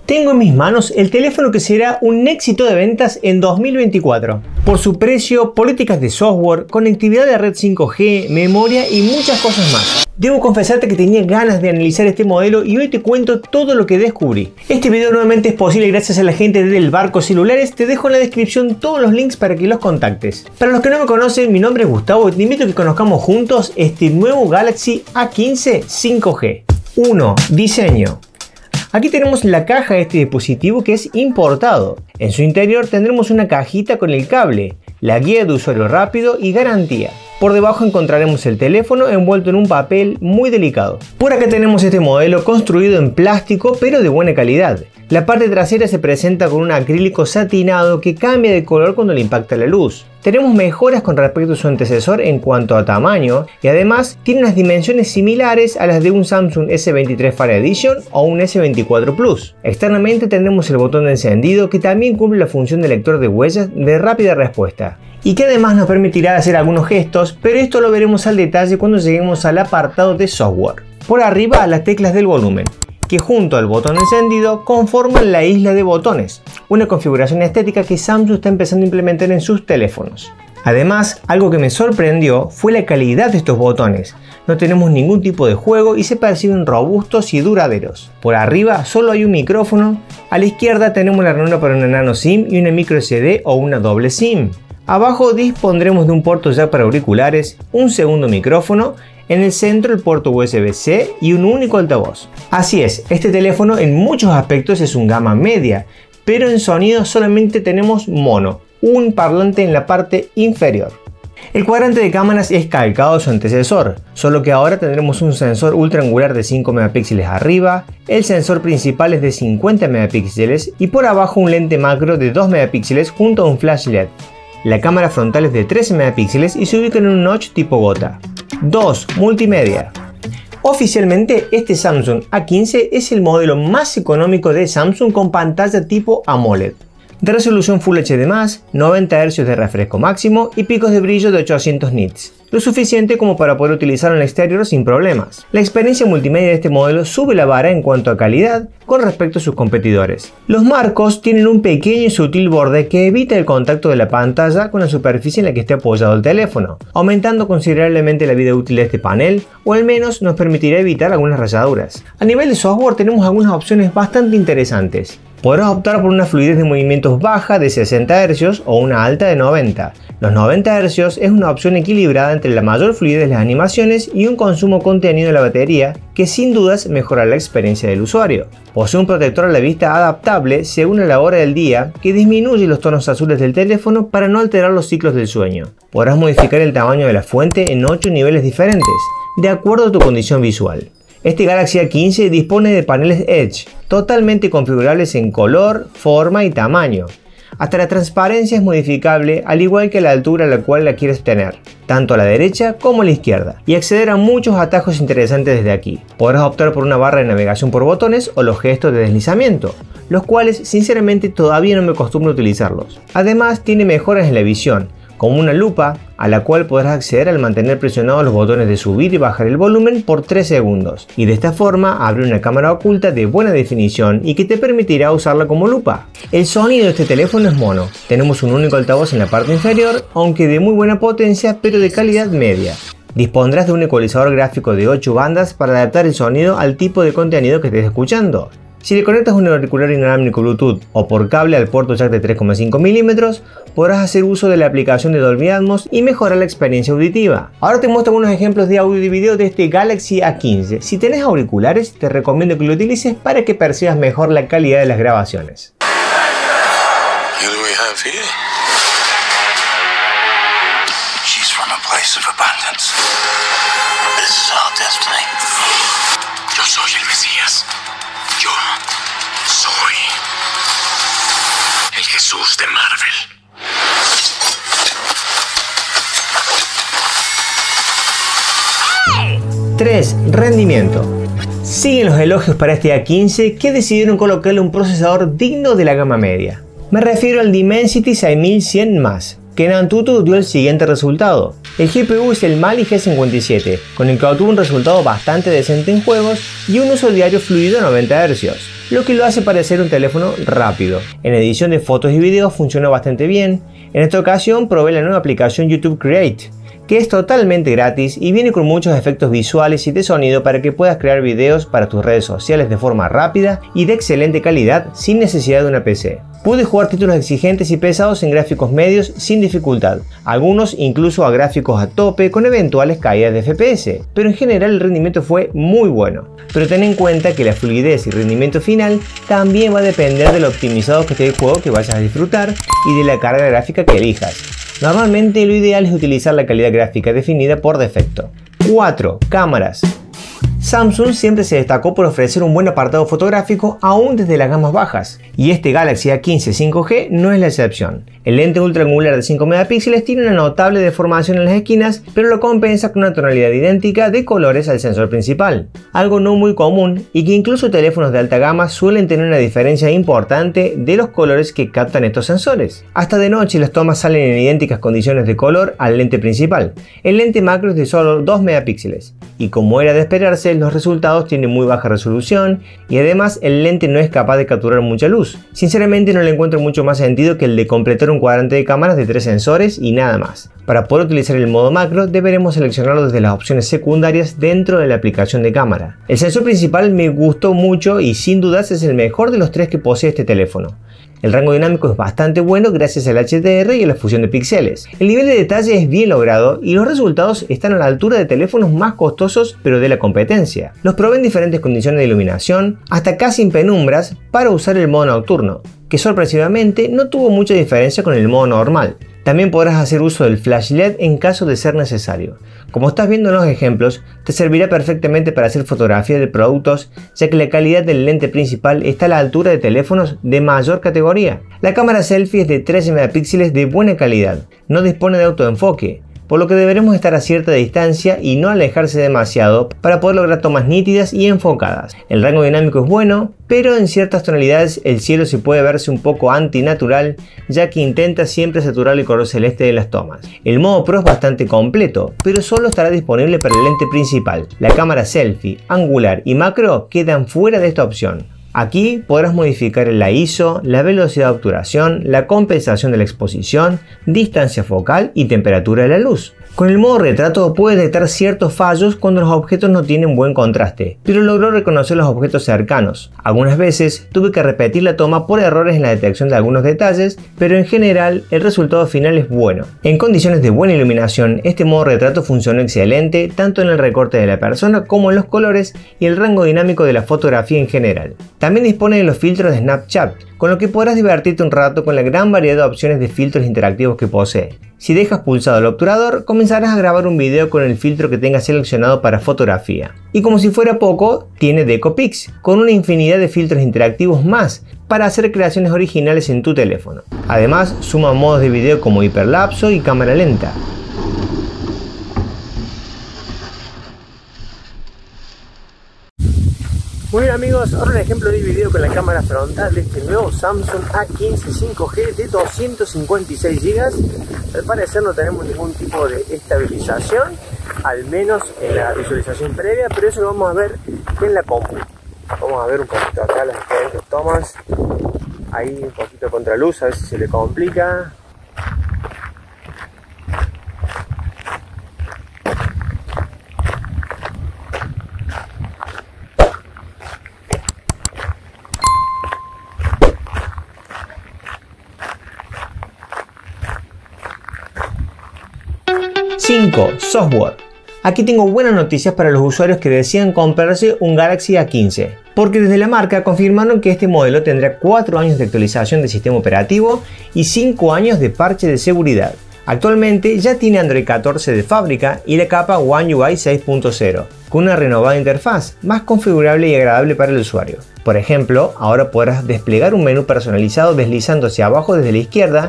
Tengo en mis manos el teléfono que será un éxito de ventas en 2024. Por su precio, políticas de software, conectividad de red 5G, memoria y muchas cosas más. Debo confesarte que tenía ganas de analizar este modelo y hoy te cuento todo lo que descubrí. Este video nuevamente es posible gracias a la gente del Barco Celulares. Te dejo en la descripción todos los links para que los contactes. Para los que no me conocen, mi nombre es Gustavo y te invito a que conozcamos juntos este nuevo Galaxy A15 5G. 1. Diseño. Aquí tenemos la caja de este dispositivo que es importado. En su interior tendremos una cajita con el cable, la guía de usuario rápido y garantía. Por debajo encontraremos el teléfono envuelto en un papel muy delicado. Por acá tenemos este modelo construido en plástico pero de buena calidad. La parte trasera se presenta con un acrílico satinado que cambia de color cuando le impacta la luz. Tenemos mejoras con respecto a su antecesor en cuanto a tamaño y además tiene unas dimensiones similares a las de un Samsung S23 Fan Edition o un S24 Plus. Externamente tendremos el botón de encendido que también cumple la función de lector de huellas de rápida respuesta y que además nos permitirá hacer algunos gestos, pero esto lo veremos al detalle cuando lleguemos al apartado de software. Por arriba las teclas del volumen, que junto al botón de encendido conforman la isla de botones, una configuración estética que Samsung está empezando a implementar en sus teléfonos. Además, algo que me sorprendió fue la calidad de estos botones. No tenemos ningún tipo de juego y se perciben robustos y duraderos. Por arriba solo hay un micrófono, a la izquierda tenemos la ranura para una nano SIM y una micro SD o una doble SIM. Abajo dispondremos de un puerto jack para auriculares, un segundo micrófono, en el centro el puerto USB-C y un único altavoz. Así es, este teléfono en muchos aspectos es un gama media, pero en sonido solamente tenemos mono, un parlante en la parte inferior. El cuadrante de cámaras es calcado a su antecesor, solo que ahora tendremos un sensor ultra angular de 5 megapíxeles arriba, el sensor principal es de 50 megapíxeles y por abajo un lente macro de 2 megapíxeles junto a un flash LED. La cámara frontal es de 13 megapíxeles y se ubica en un notch tipo gota. 2. Multimedia. Oficialmente este Samsung A15 es el modelo más económico de Samsung con pantalla tipo AMOLED. De resolución Full HD+, 90 Hz de refresco máximo y picos de brillo de 800 nits, lo suficiente como para poder utilizarlo en el exterior sin problemas. La experiencia multimedia de este modelo sube la vara en cuanto a calidad con respecto a sus competidores. Los marcos tienen un pequeño y sutil borde que evita el contacto de la pantalla con la superficie en la que esté apoyado el teléfono, aumentando considerablemente la vida útil de este panel, o al menos nos permitirá evitar algunas rayaduras. A nivel de software tenemos algunas opciones bastante interesantes. Podrás optar por una fluidez de movimientos baja de 60 Hz o una alta de 90. Los 90 Hz es una opción equilibrada entre la mayor fluidez de las animaciones y un consumo contenido de la batería que sin dudas mejorará la experiencia del usuario. Posee un protector a la vista adaptable según la hora del día que disminuye los tonos azules del teléfono para no alterar los ciclos del sueño. Podrás modificar el tamaño de la fuente en 8 niveles diferentes, de acuerdo a tu condición visual. Este Galaxy A15 dispone de paneles Edge, totalmente configurables en color, forma y tamaño. Hasta la transparencia es modificable, al igual que la altura a la cual la quieres tener, tanto a la derecha como a la izquierda, y acceder a muchos atajos interesantes desde aquí. Podrás optar por una barra de navegación por botones o los gestos de deslizamiento, los cuales sinceramente todavía no me acostumbro a utilizarlos. Además tiene mejoras en la visión, como una lupa a la cual podrás acceder al mantener presionados los botones de subir y bajar el volumen por 3 segundos y de esta forma abre una cámara oculta de buena definición y que te permitirá usarla como lupa. El sonido de este teléfono es mono, tenemos un único altavoz en la parte inferior, aunque de muy buena potencia pero de calidad media. Dispondrás de un ecualizador gráfico de 8 bandas para adaptar el sonido al tipo de contenido que estés escuchando. Si le conectas un auricular inalámbrico Bluetooth o por cable al puerto jack de 3,5 mm, podrás hacer uso de la aplicación de Dolby Atmos y mejorar la experiencia auditiva. Ahora te muestro algunos ejemplos de audio y video de este Galaxy A15. Si tenés auriculares, te recomiendo que lo utilices para que percibas mejor la calidad de las grabaciones. Yo soy el Mesías. Yo soy el Jesús de Marvel. 3. Rendimiento. Siguen los elogios para este A15 que decidieron colocarle un procesador digno de la gama media. Me refiero al Dimensity 6100+, KenanTutu dio el siguiente resultado. El GPU es el Mali G57, con el que obtuvo un resultado bastante decente en juegos y un uso diario fluido a 90 Hz, lo que lo hace parecer un teléfono rápido. En edición de fotos y videos funciona bastante bien. En esta ocasión probé la nueva aplicación YouTube Create, que es totalmente gratis y viene con muchos efectos visuales y de sonido para que puedas crear videos para tus redes sociales de forma rápida y de excelente calidad sin necesidad de una PC. Pude jugar títulos exigentes y pesados en gráficos medios sin dificultad, algunos incluso a gráficos a tope con eventuales caídas de FPS, pero en general el rendimiento fue muy bueno. Pero ten en cuenta que la fluidez y rendimiento final también va a depender de lo optimizado que esté el juego que vayas a disfrutar y de la carga gráfica que elijas. Normalmente lo ideal es utilizar la calidad gráfica definida por defecto. 4. Cámaras. Samsung siempre se destacó por ofrecer un buen apartado fotográfico aún desde las gamas bajas, y este Galaxy A15 5G no es la excepción. El lente ultra angular de 5 megapíxeles tiene una notable deformación en las esquinas, pero lo compensa con una tonalidad idéntica de colores al sensor principal, algo no muy común y que incluso teléfonos de alta gama suelen tener una diferencia importante de los colores que captan estos sensores. Hasta de noche las tomas salen en idénticas condiciones de color al lente principal. El lente macro es de solo 2 megapíxeles, y como era de esperarse, los resultados tienen muy baja resolución y además el lente no es capaz de capturar mucha luz. Sinceramente no le encuentro mucho más sentido que el de completar un cuadrante de cámaras de 3 sensores y nada más. Para poder utilizar el modo macro deberemos seleccionarlo desde las opciones secundarias dentro de la aplicación de cámara. El sensor principal me gustó mucho y sin dudas es el mejor de los 3 que posee este teléfono. El rango dinámico es bastante bueno gracias al HDR y a la fusión de píxeles. El nivel de detalle es bien logrado y los resultados están a la altura de teléfonos más costosos pero de la competencia. Los probé en diferentes condiciones de iluminación, hasta casi en penumbras, para usar el modo nocturno, que sorpresivamente no tuvo mucha diferencia con el modo normal. También podrás hacer uso del flash LED en caso de ser necesario. Como estás viendo en los ejemplos, te servirá perfectamente para hacer fotografías de productos, ya que la calidad del lente principal está a la altura de teléfonos de mayor categoría. La cámara selfie es de 13 megapíxeles de buena calidad, no dispone de autoenfoque, por lo que deberemos estar a cierta distancia y no alejarse demasiado para poder lograr tomas nítidas y enfocadas. El rango dinámico es bueno, pero en ciertas tonalidades el cielo se puede verse un poco antinatural, ya que intenta siempre saturar el color celeste de las tomas. El modo Pro es bastante completo, pero solo estará disponible para el lente principal. La cámara selfie, angular y macro quedan fuera de esta opción. Aquí podrás modificar la ISO, la velocidad de obturación, la compensación de la exposición, distancia focal y temperatura de la luz. Con el modo retrato puedes detectar ciertos fallos cuando los objetos no tienen buen contraste, pero logró reconocer los objetos cercanos. Algunas veces tuve que repetir la toma por errores en la detección de algunos detalles, pero en general el resultado final es bueno. En condiciones de buena iluminación, este modo retrato funcionó excelente tanto en el recorte de la persona como en los colores y el rango dinámico de la fotografía en general. También dispone de los filtros de Snapchat, con lo que podrás divertirte un rato con la gran variedad de opciones de filtros interactivos que posee. Si dejas pulsado el obturador, comenzarás a grabar un video con el filtro que tengas seleccionado para fotografía. Y como si fuera poco, tiene DecoPix, con una infinidad de filtros interactivos más para hacer creaciones originales en tu teléfono. Además, suma modos de video como hiperlapso y cámara lenta. Muy bien amigos, ahora un ejemplo de video con la cámara frontal de este nuevo Samsung A15 5G de 256 GB. Al parecer no tenemos ningún tipo de estabilización, al menos en la visualización previa, pero eso lo vamos a ver en la compu. Vamos a ver un poquito acá las diferentes tomas. Ahí un poquito de contraluz, a ver si se le complica. Software. Aquí tengo buenas noticias para los usuarios que desean comprarse un Galaxy A15, porque desde la marca confirmaron que este modelo tendrá 4 años de actualización del sistema operativo y 5 años de parche de seguridad. Actualmente ya tiene Android 14 de fábrica y la capa One UI 6.0, con una renovada interfaz, más configurable y agradable para el usuario. Por ejemplo, ahora podrás desplegar un menú personalizado deslizando hacia abajo desde la izquierda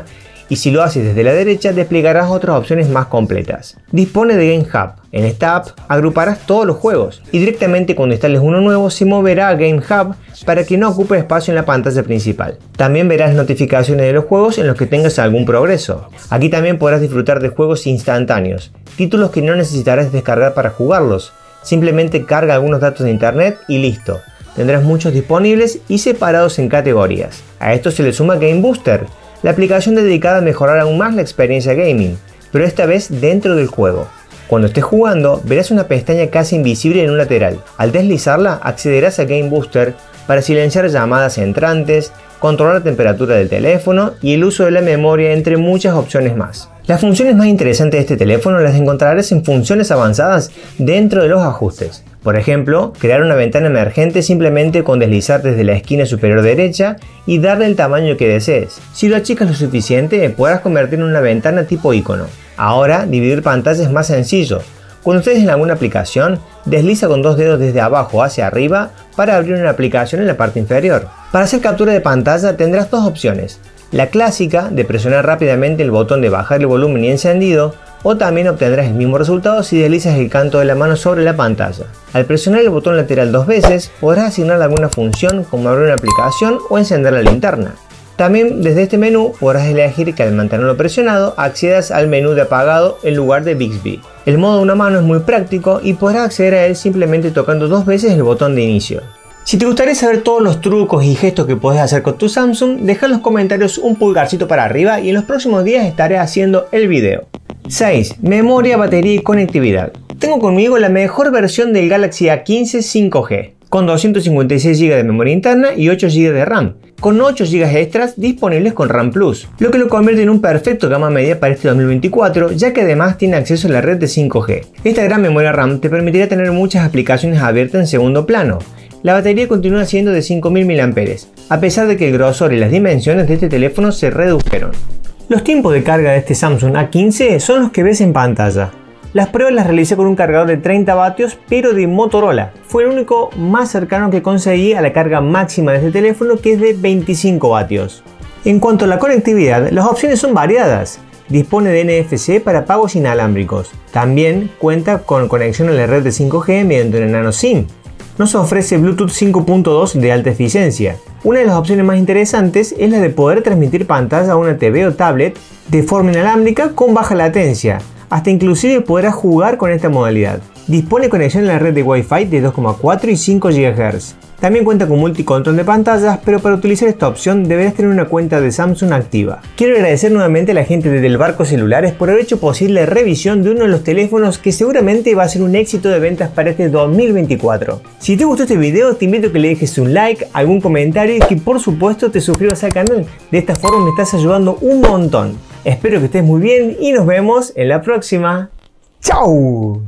y si lo haces desde la derecha desplegarás otras opciones más completas. Dispone de Game Hub. En esta app agruparás todos los juegos y directamente cuando instales uno nuevo se moverá a Game Hub para que no ocupe espacio en la pantalla principal. También verás notificaciones de los juegos en los que tengas algún progreso. Aquí también podrás disfrutar de juegos instantáneos, títulos que no necesitarás descargar para jugarlos. Simplemente carga algunos datos de internet y listo. Tendrás muchos disponibles y separados en categorías. A esto se le suma Game Booster, la aplicación dedicada a mejorar aún más la experiencia gaming, pero esta vez dentro del juego. Cuando estés jugando, verás una pestaña casi invisible en un lateral. Al deslizarla, accederás a Game Booster para silenciar llamadas entrantes, controlar la temperatura del teléfono y el uso de la memoria, entre muchas opciones más. Las funciones más interesantes de este teléfono las encontrarás en funciones avanzadas dentro de los ajustes. Por ejemplo, crear una ventana emergente simplemente con deslizar desde la esquina superior derecha y darle el tamaño que desees. Si lo achicas lo suficiente, podrás convertirlo en una ventana tipo icono. Ahora, dividir pantalla es más sencillo. Cuando estés en alguna aplicación, desliza con dos dedos desde abajo hacia arriba para abrir una aplicación en la parte inferior. Para hacer captura de pantalla tendrás dos opciones. La clásica, de presionar rápidamente el botón de bajar el volumen y encendido, o también obtendrás el mismo resultado si deslizas el canto de la mano sobre la pantalla. Al presionar el botón lateral dos veces, podrás asignar alguna función como abrir una aplicación o encender la linterna. También desde este menú podrás elegir que al mantenerlo presionado accedas al menú de apagado en lugar de Bixby. El modo de una mano es muy práctico y podrás acceder a él simplemente tocando dos veces el botón de inicio. Si te gustaría saber todos los trucos y gestos que puedes hacer con tu Samsung, deja en los comentarios un pulgarcito para arriba y en los próximos días estaré haciendo el video. 6. Memoria, batería y conectividad. Tengo conmigo la mejor versión del Galaxy A15 5G, con 256 GB de memoria interna y 8 GB de RAM, con 8 GB extras disponibles con RAM Plus, lo que lo convierte en un perfecto gama media para este 2024, ya que además tiene acceso a la red de 5G. Esta gran memoria RAM te permitirá tener muchas aplicaciones abiertas en segundo plano. La batería continúa siendo de 5000 mAh, a pesar de que el grosor y las dimensiones de este teléfono se redujeron. Los tiempos de carga de este Samsung A15 son los que ves en pantalla. Las pruebas las realicé con un cargador de 30 vatios, pero de Motorola. Fue el único más cercano que conseguí a la carga máxima de este teléfono, que es de 25 vatios. En cuanto a la conectividad, las opciones son variadas. Dispone de NFC para pagos inalámbricos. También cuenta con conexión a la red de 5G mediante una nano SIM. Nos ofrece Bluetooth 5.2 de alta eficiencia. Una de las opciones más interesantes es la de poder transmitir pantalla a una TV o tablet de forma inalámbrica con baja latencia. Hasta inclusive podrás jugar con esta modalidad. Dispone conexión a la red de Wi-Fi de 2,4 y 5 GHz. También cuenta con multicontrol de pantallas, pero para utilizar esta opción deberás tener una cuenta de Samsung activa. Quiero agradecer nuevamente a la gente de Del Barco Celulares por haber hecho posible la revisión de uno de los teléfonos que seguramente va a ser un éxito de ventas para este 2024. Si te gustó este video, te invito a que le dejes un like, algún comentario y que por supuesto te suscribas al canal. De esta forma me estás ayudando un montón. Espero que estés muy bien y nos vemos en la próxima. ¡Chao!